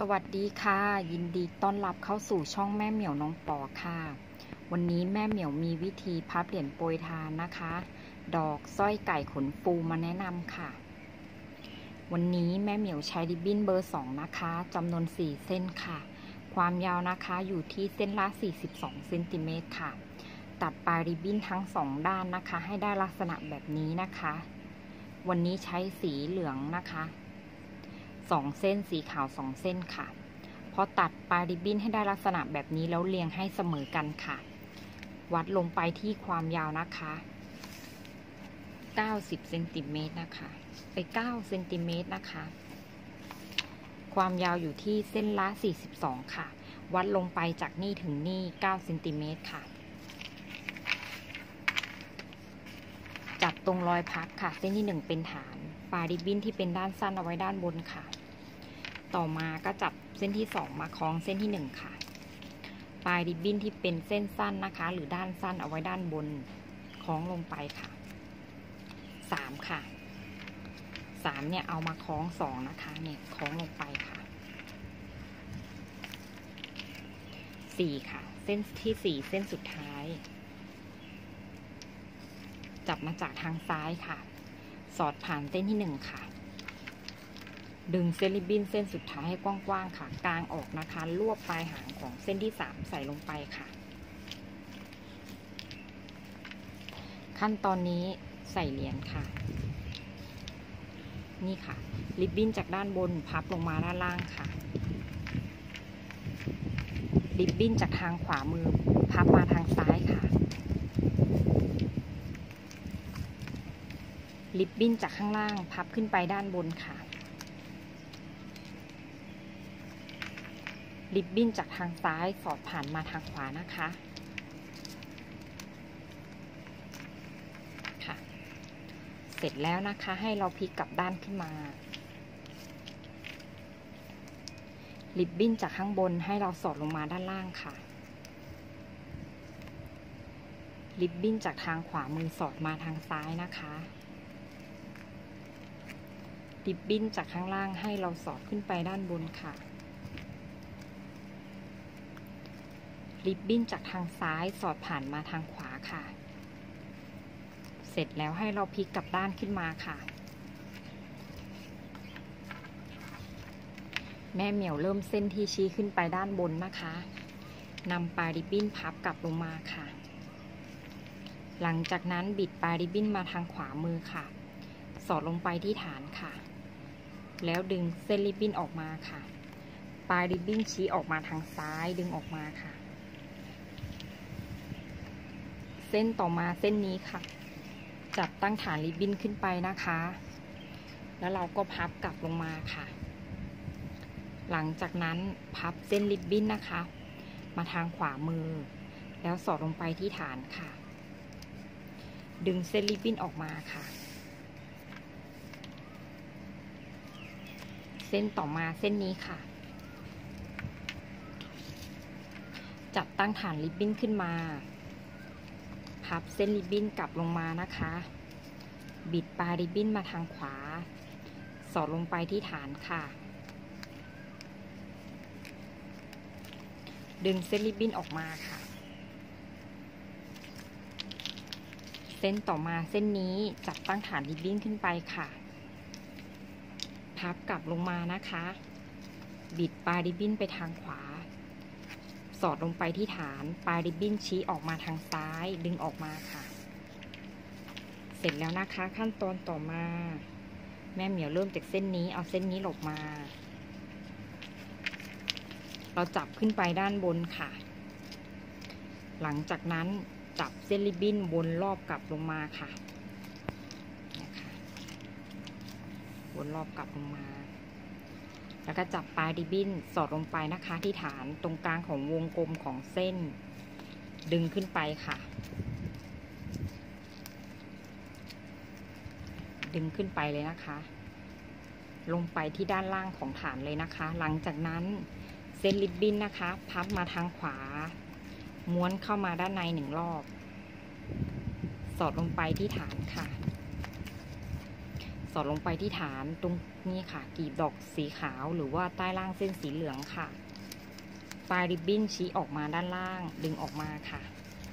วัสดีค่ะยินดีต้อนรับเข้าสู่ช่องแม่เหมียวน้องปอค่ะวันนี้แม่เหมียวมีวิธีพับเหรียญโปรยทานนะคะดอกสร้อยไก่ขนฟูมาแนะนำค่ะวันนี้แม่เหมียวใช้ริบบิ้นเบอร์2นะคะจำนวน4เส้นค่ะความยาวนะคะอยู่ที่เส้นละ42เซนติเมตรค่ะตัดปลายริบบิ้นทั้ง2ด้านนะคะให้ได้ลักษณะแบบนี้นะคะวันนี้ใช้สีเหลืองนะคะ2เส้นสีขาว2เส้นค่ะพอตัดปลายริบบิ้นให้ได้ลักษณะแบบนี้แล้วเรียงให้เสมอกันค่ะวัดลงไปที่ความยาวนะคะ90เซนติเมตรนะคะ9เซนติเมตรนะคะความยาวอยู่ที่เส้นละ42ค่ะวัดลงไปจากนี่ถึงนี่9เซนติเมตรค่ะจับตรงรอยพับค่ะเส้นที่1เป็นฐานปลายริบบิ้นที่เป็นด้านสั้นเอาไว้ด้านบนค่ะต่อมาก็จับเส้นที่2มาคล้องเส้นที่1ค่ะปลายริบบิ้นที่เป็นเส้นสั้นนะคะหรือด้านสั้นเอาไว้ด้านบนคล้องลงไปค่ะ3ค่ะ3เนี่ยเอามาคล้อง2นะคะเนี่ยคล้องลงไปค่ะ4ค่ะเส้นที่4เส้นสุดท้ายจับมาจากทางซ้ายค่ะสอดผ่านเส้นที่1ค่ะดึงเส้นริบบิ้นเส้นสุดท้ายให้กว้างๆค่ะกางออกนะคะรวบปลายหางของเส้นที่3ใส่ลงไปค่ะขั้นตอนนี้ใส่เหรียญค่ะนี่ค่ะริบบิ้นจากด้านบนพับลงมาด้านล่างค่ะริบบิ้นจากทางขวามือพับมาทางซ้ายค่ะริบบิ้นจากข้างล่างพับขึ้นไปด้านบนค่ะริบบิ้นจากทางซ้ายสอดผ่านมาทางขวานะคะค่ะเสร็จแล้วนะคะให้เราพลิกกลับด้านขึ้นมาริบบิ้นจากข้างบนให้เราสอดลงมาด้านล่างค่ะริบบิ้นจากทางขวามือสอดมาทางซ้ายนะคะริบบิ้นจากข้างล่างให้เราสอดขึ้นไปด้านบนค่ะริบบิ้นจากทางซ้ายสอดผ่านมาทางขวาค่ะเสร็จแล้วให้เราพลิกกลับด้านขึ้นมาค่ะแม่เหมียวเริ่มเส้นที่ชี้ขึ้นไปด้านบนนะคะนำปลายริบบิ้นพับกลับลงมาค่ะหลังจากนั้นบิดปลายริบบิ้นมาทางขวามือค่ะสอดลงไปที่ฐานค่ะแล้วดึงเส้นริบบิ้นออกมาค่ะปลายริบบิ้นชี้ออกมาทางซ้ายดึงออกมาค่ะเส้นต่อมาเส้นนี้ค่ะจับตั้งฐานริบบิ้นขึ้นไปนะคะแล้วเราก็พับกลับลงมาค่ะหลังจากนั้นพับเส้นริบบิ้นนะคะมาทางขวามือแล้วสอดลงไปที่ฐานค่ะดึงเส้นริบบิ้นออกมาค่ะเส้นต่อมาเส้นนี้ค่ะจับตั้งฐานริบบิ้นขึ้นมาพับเส้นริบบิ้นกลับลงมานะคะบิดปลายริบบิ้นมาทางขวาสอดลงไปที่ฐานค่ะดึงเส้นริบบิ้นออกมาค่ะเส้นต่อมาเส้นนี้จับตั้งฐานริบบิ้นขึ้นไปค่ะพับกลับลงมานะคะบิดปลายริบบิ้นไปทางขวาสอดลงไปที่ฐานปลายริบบิ้นชี้ออกมาทางซ้ายดึงออกมาค่ะเสร็จแล้วนะคะขั้นตอนต่อมาแม่เหมียวเริ่มจากเส้นนี้เอาเส้นนี้หลบมาเราจับขึ้นไปด้านบนค่ะหลังจากนั้นจับเส้นริบบิ้นวนรอบกลับลงมาค่ะนะคะวนรอบกลับลงมาแล้วก็จับปลายริบบิ้นสอดลงไปนะคะที่ฐานตรงกลางของวงกลมของเส้นดึงขึ้นไปค่ะดึงขึ้นไปเลยนะคะลงไปที่ด้านล่างของฐานเลยนะคะหลังจากนั้นเส้นริบบิ้นนะคะพับมาทางขวาม้วนเข้ามาด้านใน1รอบสอดลงไปที่ฐานค่ะสอดลงไปที่ฐานตรงนี่ค่ะกลีบดอกสีขาวหรือว่าใต้ล่างเส้นสีเหลืองค่ะปลายริบบิ้นชี้ออกมาด้านล่างดึงออกมาค่ะ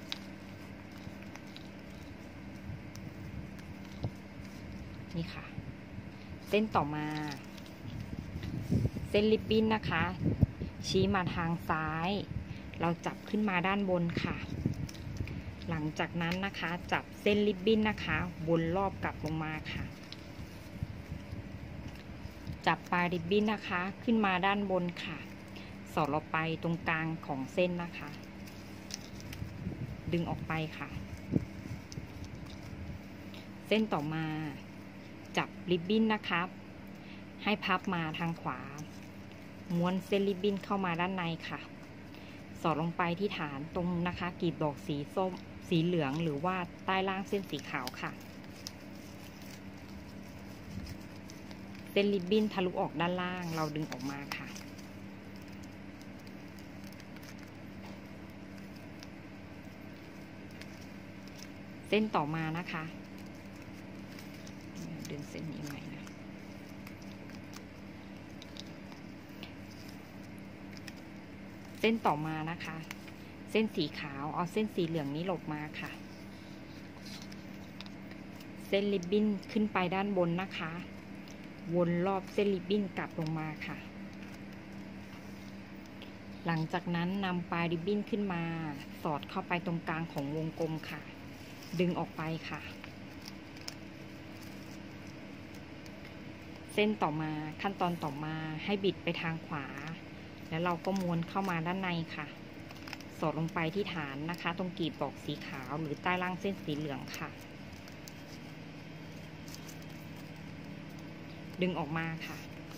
นี่ค่ะเส้นต่อมาเส้นริบบิ้นนะคะชี้มาทางซ้ายเราจับขึ้นมาด้านบนค่ะหลังจากนั้นนะคะจับเส้นริบบิ้นนะคะวนรอบกลับลงมาค่ะจับปลายริบบิ้นนะคะขึ้นมาด้านบนค่ะสอดลงไปตรงกลางของเส้นนะคะดึงออกไปค่ะเส้นต่อมาจับริบบิ้นนะคะให้พับมาทางขวาม้วนเส้นริบบิ้นเข้ามาด้านในค่ะสอดลงไปที่ฐานตรงนะคะกลีบดอกสีส้มสีเหลืองหรือว่าใต้ล่างเส้นสีขาวค่ะเส้นริบบิ้นทะลุออกด้านล่างเราดึงออกมาค่ะเส้นต่อมานะคะดึงเส้นนี้ใหม่นะเส้นต่อมานะคะเส้นสีขาวเอาเส้นสีเหลืองนี้หลบมาค่ะเส้นริบบิ้นขึ้นไปด้านบนนะคะวนรอบเส้นริบบิ้นกลับลงมาค่ะหลังจากนั้นนำปลายริบบิ้นขึ้นมาสอดเข้าไปตรงกลางของวงกลมค่ะดึงออกไปค่ะเส้นต่อมาขั้นตอนต่อมาให้บิดไปทางขวาแล้วเราก็ม้วนเข้ามาด้านในค่ะสอดลงไปที่ฐานนะคะตรงกลีบดอกสีขาวหรือใต้ล่างเส้นสีเหลืองค่ะดึงออกมาค่ะ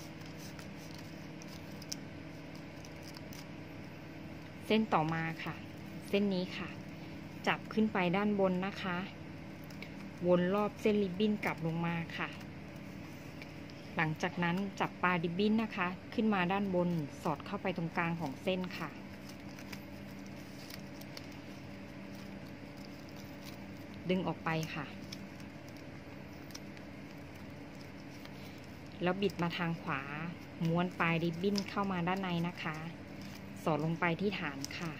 เส้นต่อมาค่ะเส้นนี้ค่ะจับขึ้นไปด้านบนนะคะวนรอบเส้นริบบิ้นกลับลงมาค่ะหลังจากนั้นจับปลายริบบิ้นนะคะขึ้นมาด้านบนสอดเข้าไปตรงกลางของเส้นค่ะดึงออกไปค่ะแล้วบิดมาทางขวาม้วนปลายริบบิ้นเข้ามาด้านในนะคะสอดลงไปที่ฐานค่ะ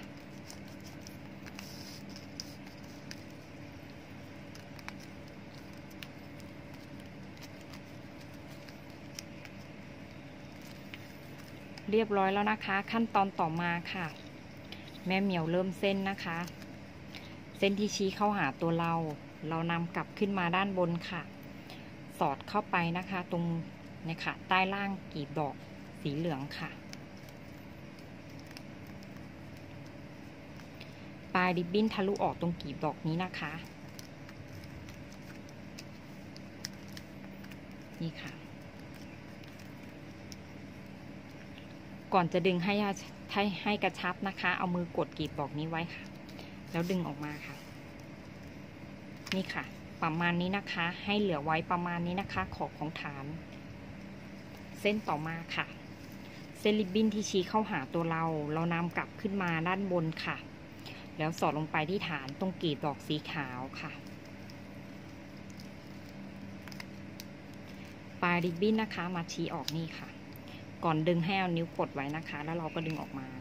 เรียบร้อยแล้วนะคะขั้นตอนต่อมาค่ะแม่เหมียวเริ่มเส้นนะคะเส้นที่ชี้เข้าหาตัวเรานำกลับขึ้นมาด้านบนค่ะสอดเข้าไปนะคะตรงนี่ค่ะใต้ล่างกลีบดอกสีเหลืองค่ะปลายริบบิ้นทะลุออกตรงกลีบดอกนี้นะคะนี่ค่ะก่อนจะดึงให้กระชับนะคะเอามือกดกลีบดอกนี้ไว้ค่ะแล้วดึงออกมาค่ะนี่ค่ะประมาณนี้นะคะให้เหลือไว้ประมาณนี้นะคะขอบของฐานเส้นต่อมาค่ะเส้นริบบิ้นที่ชี้เข้าหาตัวเรานำกลับขึ้นมาด้านบนค่ะแล้วสอดลงไปที่ฐานตรงกลีบดอกสีขาวค่ะปลายริบบิ้นนะคะมาชี้ออกนี่ค่ะก่อนดึงให้เอานิ้วกดไว้นะคะแล้วเราก็ดึงออกมา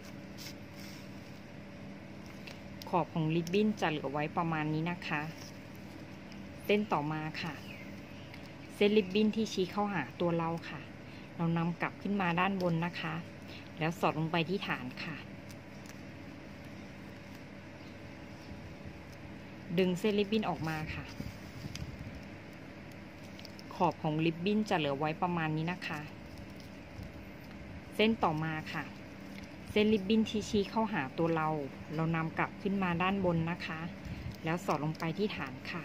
ขอบของริบบิ้นจะเหลือไว้ประมาณนี้นะคะเส้นต่อมาค่ะเส้นริบบิ้นที่ชี้เข้าหาตัวเราค่ะเรานำกลับขึ้นมาด้านบนนะคะแล้วสอดลงไปที่ฐานค่ะดึงเส้นริบบิ้นออกมาค่ะขอบของริบบิ้นจะเหลือไว้ประมาณนี้นะคะเส้นต่อมาค่ะเส้นริบบิ้นที่ชี้เข้าหาตัวเรานำกลับขึ้นมาด้านบนนะคะแล้วสอดลงไปที่ฐานค่ะ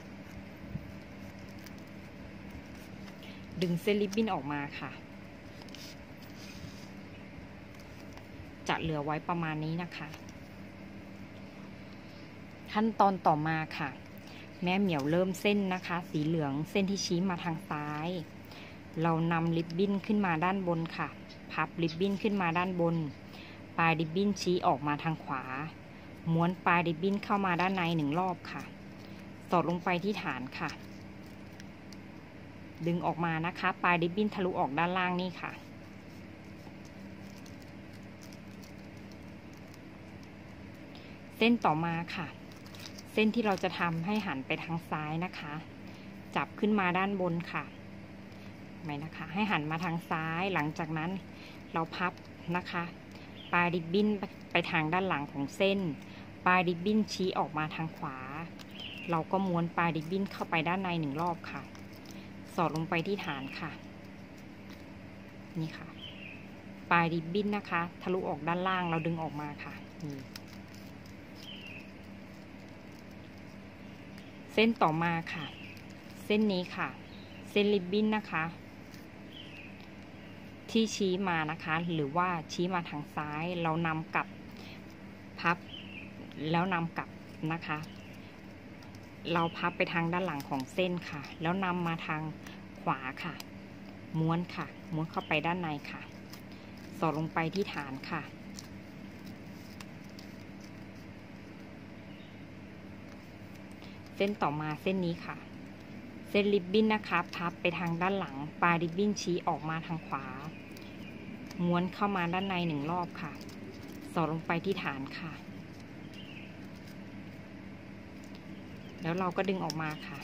ดึงเส้นริบบิ้นออกมาค่ะจะเหลือไว้ประมาณนี้นะคะขั้นตอนต่อมาค่ะแม่เหมียวเริ่มเส้นนะคะสีเหลืองเส้นที่ชี้มาทางซ้ายเรานำริบบิ้นขึ้นมาด้านบนค่ะพับริบบิ้นขึ้นมาด้านบนปลายริบบิ้นชี้ออกมาทางขวาม้วนปลายริบบิ้นเข้ามาด้านใน1 รอบค่ะสอดลงไปที่ฐานค่ะดึงออกมานะคะปลายริบบิ้นทะลุออกด้านล่างนี่ค่ะเส้นต่อมาค่ะเส้นที่เราจะทำให้หันไปทางซ้ายนะคะจับขึ้นมาด้านบนค่ะไหมนะคะให้หันมาทางซ้ายหลังจากนั้นเราพับนะคะปลายริบบิ้นไปทางด้านหลังของเส้นปลายริบบิ้นชี้ออกมาทางขวาเราก็ม้วนปลายริบบิ้นเข้าไปด้านใน1 รอบค่ะสอดลงไปที่ฐานค่ะนี่ค่ะปลายริบบิ้นนะคะทะลุออกด้านล่างเราดึงออกมาค่ะนี่เส้นต่อมาค่ะเส้นนี้ค่ะเส้นริบบิ้นนะคะที่ชี้มานะคะหรือว่าชี้มาทางซ้ายเรานำกลับพับแล้วนำกลับนะคะเราพับไปทางด้านหลังของเส้นค่ะแล้วนำมาทางขวาค่ะม้วนค่ะม้วนเข้าไปด้านในค่ะสอดลงไปที่ฐานค่ะเส้นต่อมาเส้นนี้ค่ะเส้นริบบิ้นนะคะพับไปทางด้านหลังปลายริบบิ้นชี้ออกมาทางขวาม้วนเข้ามาด้านใน1 รอบค่ะสอดลงไปที่ฐานค่ะแล้วเราก็ดึงออกมาค่ะ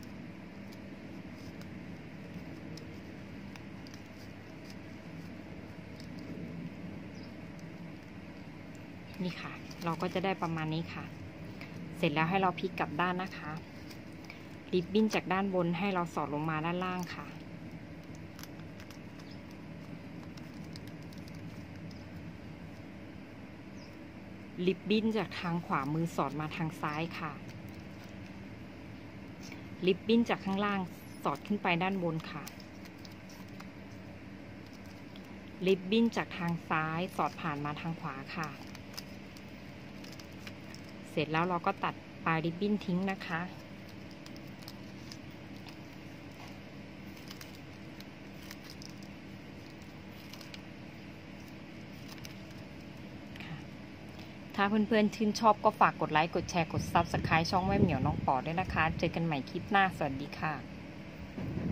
นี่ค่ะเราก็จะได้ประมาณนี้ค่ะเสร็จแล้วให้เราพลิกกลับด้านนะคะริบบิ้นจากด้านบนให้เราสอดลงมาด้านล่างค่ะริบบิ้นจากทางขวามือสอดมาทางซ้ายค่ะริบบิ้นจากข้างล่างสอดขึ้นไปด้านบนค่ะริบบิ้นจากทางซ้ายสอดผ่านมาทางขวาค่ะเสร็จแล้วเราก็ตัดปลายริบบิ้นทิ้งนะคะถ้าเพื่อนๆชื่นชอบก็ฝากกดไลค์กดแชร์กด Subscribe ช่องแม่เหมียวน้องปอด้วยนะคะเจอกันใหม่คลิปหน้าสวัสดีค่ะ